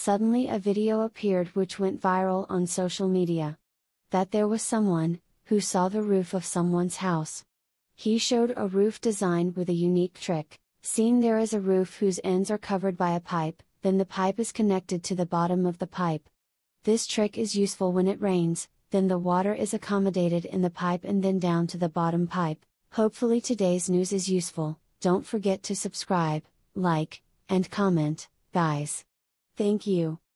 Suddenly a video appeared which went viral on social media. That there was someone, who saw the roof of someone's house. He showed a roof design with a unique trick. Seeing there is a roof whose ends are covered by a pipe, then the pipe is connected to the bottom of the pipe. This trick is useful when it rains, then the water is accommodated in the pipe and then down to the bottom pipe. Hopefully today's news is useful. Don't forget to subscribe, like, and comment, guys. Thank you.